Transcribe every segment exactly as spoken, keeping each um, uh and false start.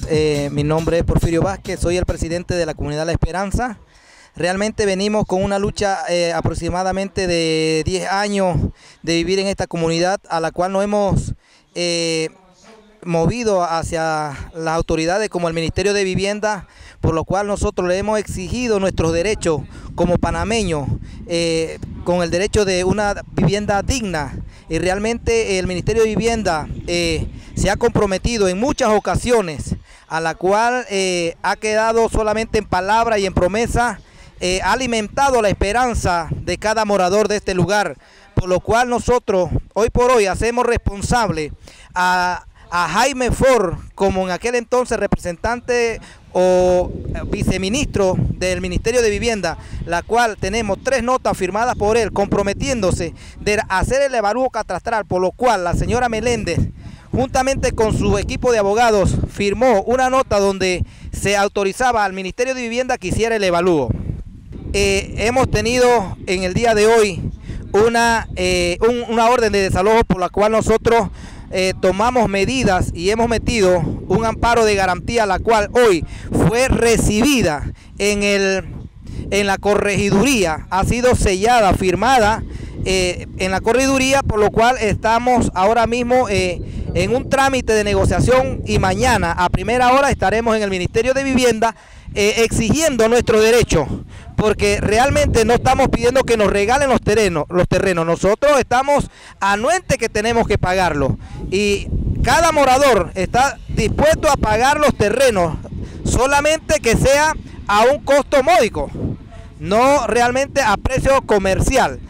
eh, mi nombre es Porfirio Vázquez, soy el presidente de la comunidad La Esperanza. Realmente venimos con una lucha eh, aproximadamente de diez años de vivir en esta comunidad, a la cual nos hemos eh, movido hacia las autoridades como el Ministerio de Vivienda, por lo cual nosotros le hemos exigido nuestros derechos como panameños, eh, con el derecho de una vivienda digna. Y realmente el Ministerio de Vivienda eh, se ha comprometido en muchas ocasiones, a la cual eh, ha quedado solamente en palabra y en promesa, eh, ha alimentado la esperanza de cada morador de este lugar, por lo cual nosotros hoy por hoy hacemos responsable a, a Jaime Ford, como en aquel entonces representante o viceministro del Ministerio de Vivienda, la cual tenemos tres notas firmadas por él comprometiéndose de hacer el evalúo catastral, por lo cual la señora Meléndez, juntamente con su equipo de abogados, firmó una nota donde se autorizaba al Ministerio de Vivienda que hiciera el evalúo. Eh, hemos tenido en el día de hoy una, eh, un, una orden de desalojo por la cual nosotros eh, tomamos medidas y hemos metido un amparo de garantía, la cual hoy fue recibida en, el, en la corregiduría, ha sido sellada, firmada eh, en la corregiduría, por lo cual estamos ahora mismo eh, en un trámite de negociación y mañana a primera hora estaremos en el Ministerio de Vivienda eh, exigiendo nuestro derecho, porque realmente no estamos pidiendo que nos regalen los terrenos, los terrenos. Nosotros estamos anuentes que tenemos que pagarlo y cada morador está dispuesto a pagar los terrenos, solamente que sea a un costo módico, no realmente a precio comercial.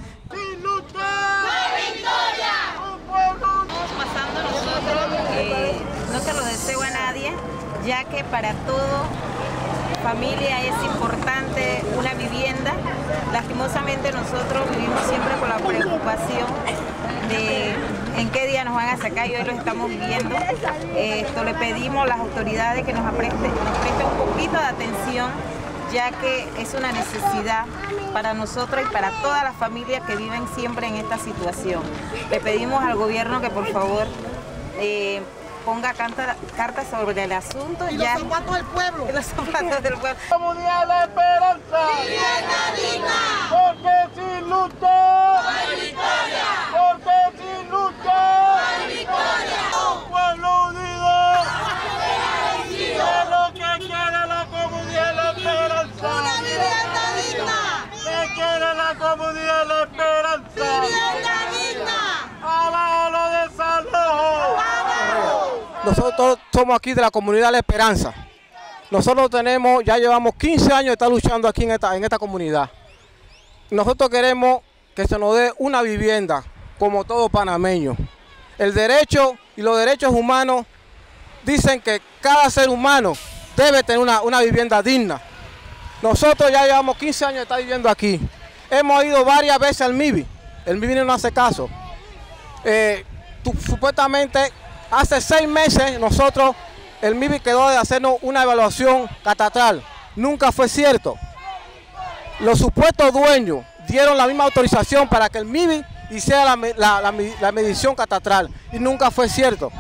No se lo deseo a nadie, ya que para todo familia es importante una vivienda. Lastimosamente nosotros vivimos siempre con la preocupación de en qué día nos van a sacar y hoy lo estamos viviendo. Esto le pedimos a las autoridades que nos presten, nos presten un poquito de atención, ya que es una necesidad para nosotros y para todas las familias que viven siempre en esta situación. Le pedimos al gobierno que por favor eh, ponga carta, carta sobre el asunto. Y ya, los zapatos del pueblo. Y los zapatos del pueblo. Comunidad La Esperanza. ¡Vivienda digna! Porque sin lucha ¡no hay victoria! Porque sin lucha ¡no hay victoria! Pueblo unido. Es lo que quiere la comunidad La Esperanza. ¡Una vivienda digna! ¿Qué quiere la comunidad La Esperanza? ¡Vivienda digna! Abajo lo desalojo. Nosotros somos aquí de la comunidad La Esperanza. Nosotros tenemos, ya llevamos quince años de estar luchando aquí en esta, en esta comunidad. Nosotros queremos que se nos dé una vivienda, como todo panameño. El derecho y los derechos humanos dicen que cada ser humano debe tener una, una vivienda digna. Nosotros ya llevamos quince años de estar viviendo aquí. Hemos ido varias veces al M I B I. El M I B I no hace caso. Eh, tú, supuestamente hace seis meses nosotros, el M I B I quedó de hacernos una evaluación catastral. Nunca fue cierto. Los supuestos dueños dieron la misma autorización para que el M I B I hiciera la, la, la, la medición catastral y nunca fue cierto.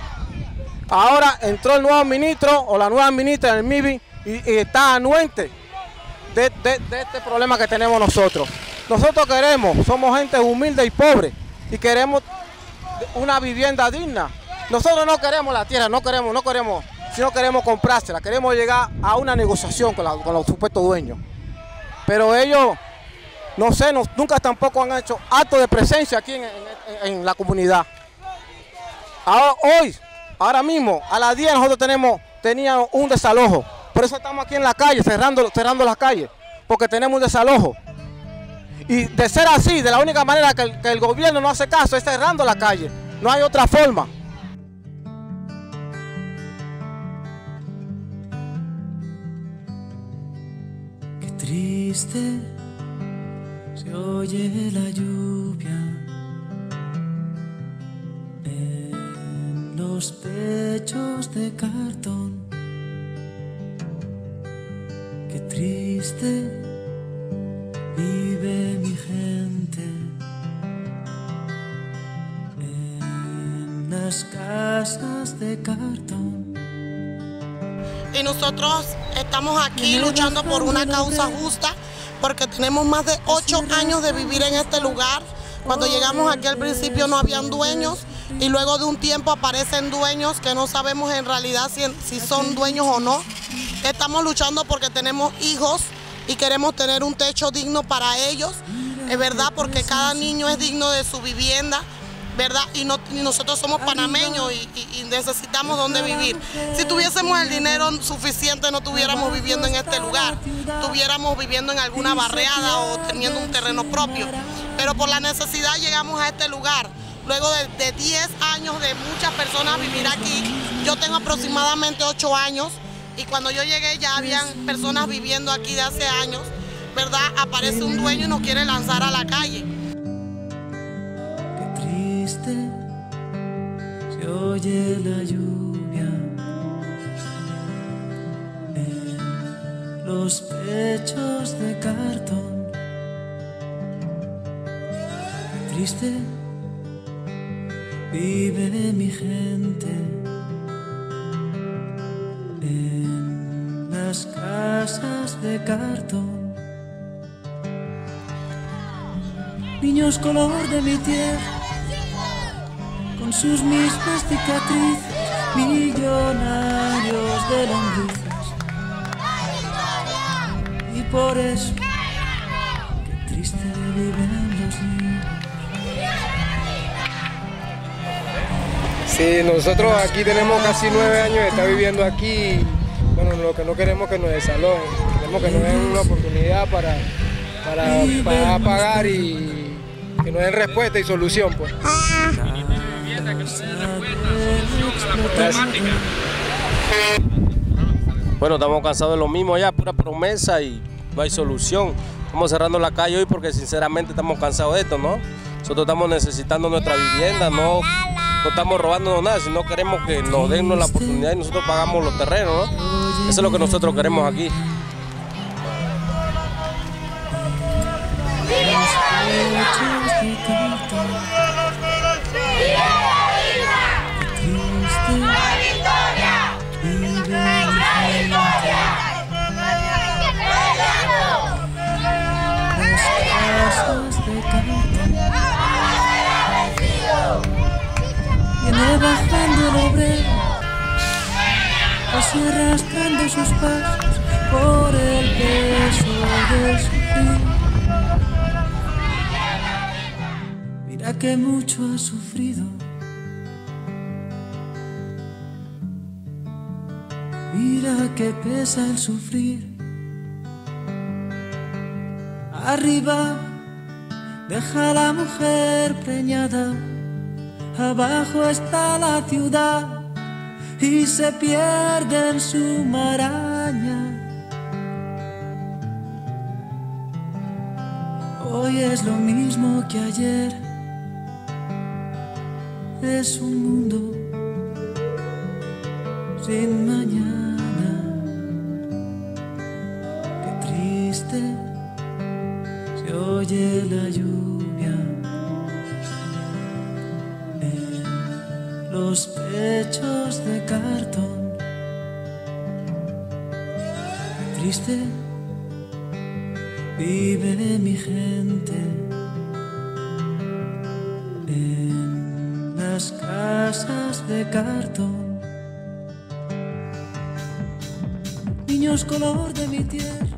Ahora entró el nuevo ministro o la nueva ministra del M I B I y, y está anuente de, de, de este problema que tenemos nosotros. Nosotros queremos, somos gente humilde y pobre y queremos una vivienda digna. Nosotros no queremos la tierra, no queremos, no queremos, sino queremos comprársela, queremos llegar a una negociación con, la, con los supuestos dueños. Pero ellos, no sé, no, nunca tampoco han hecho acto de presencia aquí en, en, en la comunidad. Ahora, hoy, ahora mismo, a las diez nosotros tenemos, teníamos un desalojo. Por eso estamos aquí en la calle, cerrando, cerrando las calles, porque tenemos un desalojo. Y de ser así, de la única manera que el, que el gobierno no hace caso es cerrando la calle. No hay otra forma. Qué triste se oye la lluvia en los techos de cartón. Qué triste vive mi gente en las casas de cartón. y nosotros estamos aquí luchando por una causa justa porque tenemos más de ocho años de vivir en este lugar. Cuando llegamos aquí al principio no habían dueños y luego de un tiempo aparecen dueños que no sabemos en realidad si, si son dueños o no. Estamos luchando porque tenemos hijos y queremos tener un techo digno para ellos, es verdad, porque cada niño es digno de su vivienda, ¿verdad? Y, no, y nosotros somos panameños y, y, y necesitamos dónde vivir. Si tuviésemos el dinero suficiente no estuviéramos viviendo en este lugar, estuviéramos viviendo en alguna barriada o teniendo un terreno propio. Pero por la necesidad llegamos a este lugar. Luego de, de diez años de muchas personas vivir aquí, yo tengo aproximadamente ocho años y cuando yo llegué ya habían personas viviendo aquí de hace años, ¿verdad? Aparece un dueño y nos quiere lanzar a la calle. Se oye la lluvia en los pechos de cartón. Qué triste vive mi gente en las casas de cartón. Niños color de mi tierra, con sus mismas cicatrices, millonarios de lombrices. Y por eso, qué triste viven los niños. Sí, nosotros aquí tenemos casi nueve años de estar viviendo aquí. Bueno, lo que no queremos es que nos desalojen, queremos que nos den una oportunidad para, para, para pagar y que nos den respuesta y solución, pues. Bueno, estamos cansados de lo mismo ya, pura promesa y no hay solución. Estamos cerrando la calle hoy porque sinceramente estamos cansados de esto, ¿no? Nosotros estamos necesitando nuestra vivienda, no, no estamos robándonos nada, sino queremos que nos den la oportunidad y nosotros pagamos los terrenos, ¿no? Eso es lo que nosotros queremos aquí. Viene bajando el obrero, así arrastrando sus pasos por el peso del sufrir. Mira que mucho ha sufrido, mira que pesa el sufrir. Arriba deja a la mujer preñada, abajo está la ciudad y se pierde en su maraña. Hoy es lo mismo que ayer, es un mundo sin mañana. Qué triste se oye la lluvia en los pechos de cartón. Qué triste vive mi gente en las casas de cartón. Niños color de mi tierra.